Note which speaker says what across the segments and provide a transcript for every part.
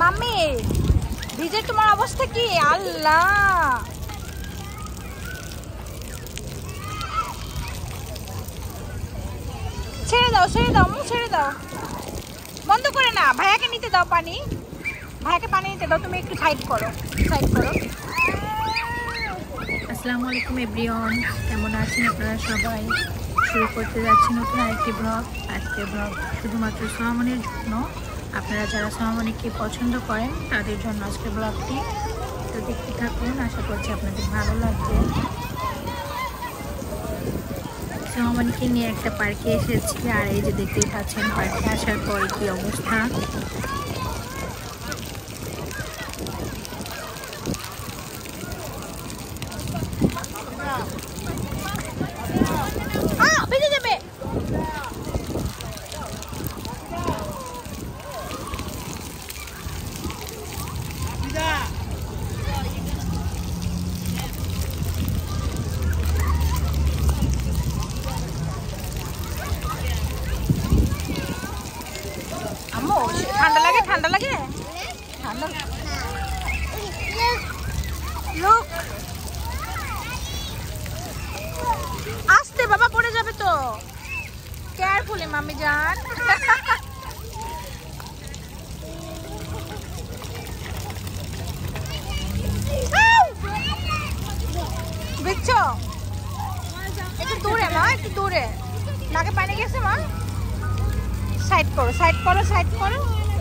Speaker 1: Mummy ভিজে তোমার অবস্থা কি? আল্লাহ, ছেড়ে দাও ছেড়ে দাও ছেড়ে দাও, বন্ধ করে না। ভাইয়াকে নিতে দাও পানি, ভাইয়াকে পানি নিতে দাও। তুমি একটু সাইড করো, সাইড করো।
Speaker 2: আসসালামু আলাইকুম এভরিওয়ান, কেমন আছেন আপনারা সবাই? শুরু করতে যাচ্ছি নতুন আরেকটি ব্লগ। আজকের ব্লগ শুধুমাত্র সোহামনির জন্য। আপনারা যারা সোহামনিকে পছন্দ করেন তাদের জন্য আজকের ব্লগটি। তো দেখতে থাকুন, আশা করছি আপনাদের ভালো লাগবে। সোহামনিকে নিয়ে একটা পার্কে এসেছি, আর এই যে দেখতেই পাচ্ছেন পার্কে আসার পরে কি অবস্থা।
Speaker 1: ঠান্ডা লাগে, ঠান্ডা লাগে, ঠান্ডা। লোক আসতে, বাবা পড়ে যাবে তো, কেয়ারফুলি মাম্মি জান। বুঝছো, একটু দূরে মা, একটু দূরে। নাকে পানি গেছে মা, সাইড করো, সাইড করো, সাইড করো।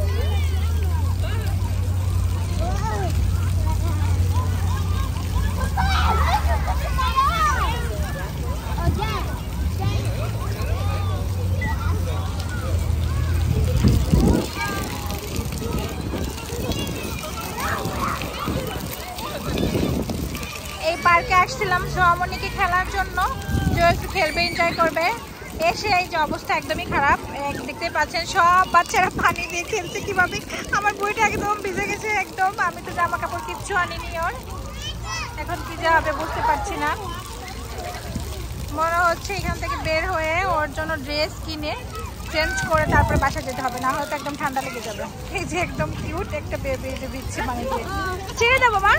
Speaker 1: এই পার্কে আসছিলাম সোহামনিকে খেলার জন্য, যে একটু খেলবে, এনজয় করবে। এসে এই যে অবস্থা একদমই খারাপ, দেখতে পাচ্ছেন সব বাচ্চারা পানি দিয়ে খেলছে কিভাবে। আমার বইটা একদম ভিজে গেছে একদম। আমি তো জামা কাপড় কিচ্ছু আনিনি ওর, এখন কি যা হবে বুঝতে পারছি না। মনে হচ্ছে এখান থেকে বের হয়ে ওর জন্য ড্রেস কিনে চেঞ্জ করে তারপরে বাসা যেতে হবে, না হয়তো একদম ঠান্ডা লেগে যাবে। এই যে একদম কিউট একটা বেবি যে ভিজছে পানি দিয়ে। ছেড়ে দেবো মা।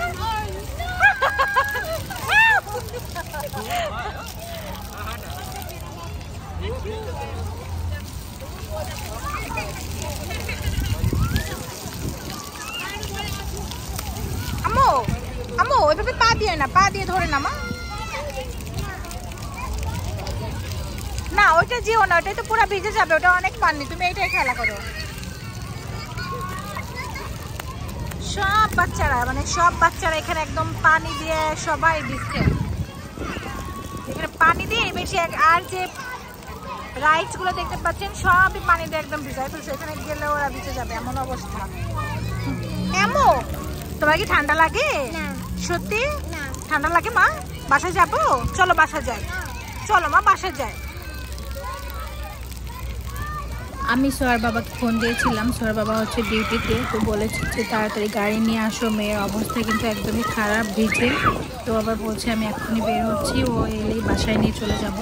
Speaker 1: আম্মু আম্মু ওইভাবে পা দিয়ে না, পা দিয়ে ধরে না মা। না ওইটা যেও না, ওইটাই তো পুরো ভিজে যাবে, ওটা অনেক পানি। তুমি এইটাই খেলা করো। সব বাচ্চারা, মানে সব বাচ্চারা এখানে একদম পানি দিয়ে সবাই ভিজছে। এখানে পানি দিয়ে বেশি, আর যে রাইডস গুলো দেখতে পাচ্ছেন সবই পানি দিয়ে একদম ভিজায় ফেলছে। এখানে গেলে ওরা ভিজে যাবে, এমন অবস্থা। এমো তোমার কি ঠান্ডা লাগে? সত্যি ঠান্ডা লাগে মা? বাসায় যাবো, চলো বাসা যাই, চলো মা বাসা যাই।
Speaker 2: আমি সোহার বাবাকে ফোন দিয়েছিলাম, সোহার বাবা হচ্ছে ডিউটিতে, তো বলেছে যে তাড়াতাড়ি গাড়ি নিয়ে আসো, মেয়ের অবস্থা কিন্তু একদমই খারাপ, ভিজে। তো আবার বলছে আমি এক্ষুনি বের হচ্ছি, ও এলেই বাসায় নিয়ে চলে যাব।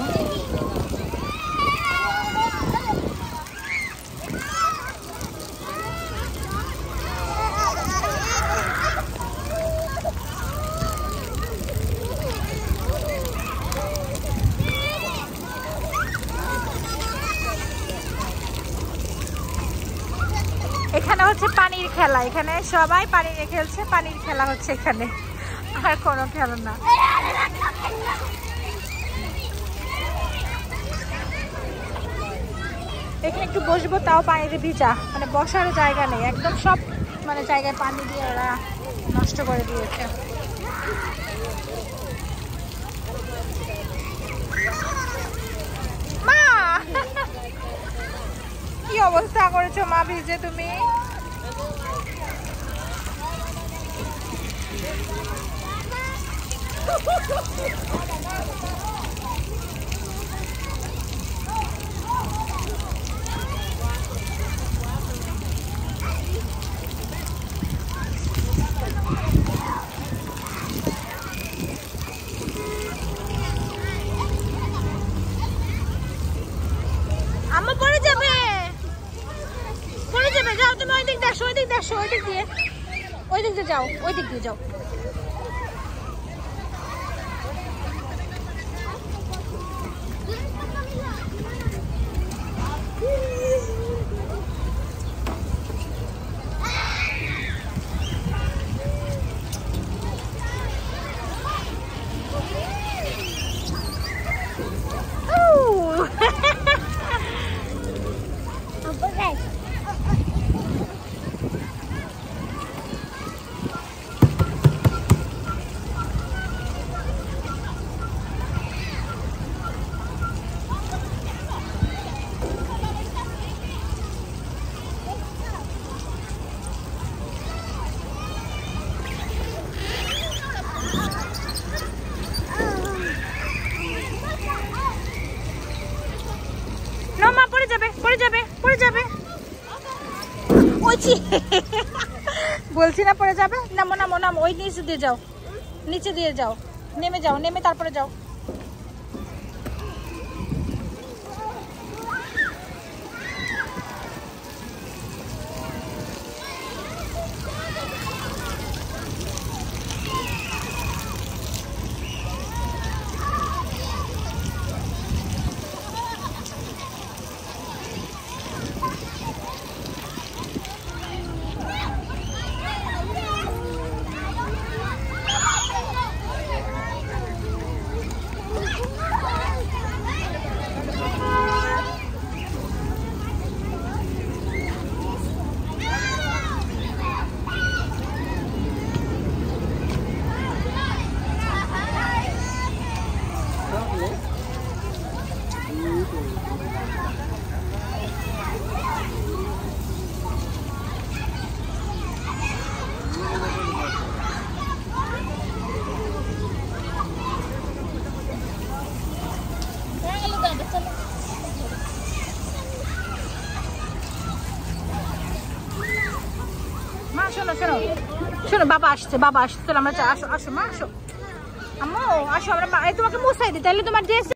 Speaker 1: এখানে হচ্ছে পানির খেলা, এখানে সবাই পানি নিয়ে খেলছে, পানির খেলা হচ্ছে এখানে, আর কোনো খেলা না। এখানে একটু বসবো, তাও পানিতে ভিজা, মানে বসার জায়গা নেই, একদম সব মানে জায়গায় পানি দিয়ে ওরা নষ্ট করে দিয়েছে। মা কি অবস্থা করেছো মা ভিজে তুমি? আম্মু পড়ে যাবে, পড়ে যাবে, যাও তুমি ওই দিক আসো, ওই দিক দিয়ে আসো, ওই দিক দিয়ে যাও, ওই দিক দিয়ে যাও। বলছি না পড়ে যাবে। নামো নামো নামো, ওই নিচে দিয়ে যাও, নিচে দিয়ে যাও, নেমে যাও, নেমে তারপরে যাও। মা শোনো শোনো শোনো, বাবা আসছে, চলো আমরা আসো আসো মা, আসো আম্মু, আসো আমরা তোমাকে মুছাই দিই, তাহলে তোমার ড্রেস